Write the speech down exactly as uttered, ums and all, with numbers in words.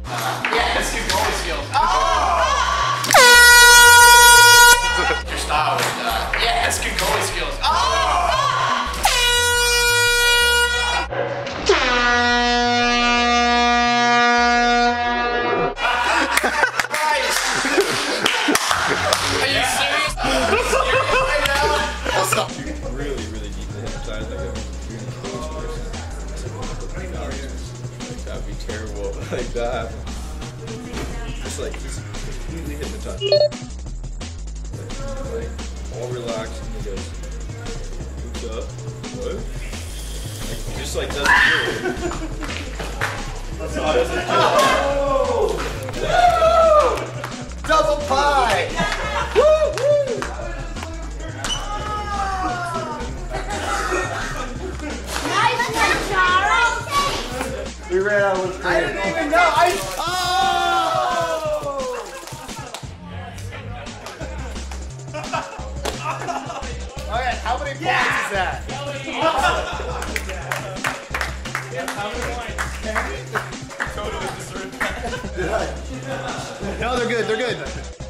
Yeah, that's good goalie skills. Oh! Your style is uh, yeah, that's good goalie skills. Oh! Are you serious? Are you serious right now? I'll stop. Really, really deeply hypnotized. Like a really close person. Like, that'd be terrible. Like that. Just like he's completely hypnotized. Like, like all relaxed and he goes, "What's up? What?" Like he just like doesn't do it. That's all. Doesn't do it. Oh! Double pie! Woo woo! We ran out of I didn't even know. I. Oh! Alright, how many points yeah! is that? How many points? Totally deserved that. No, they're good, they're good.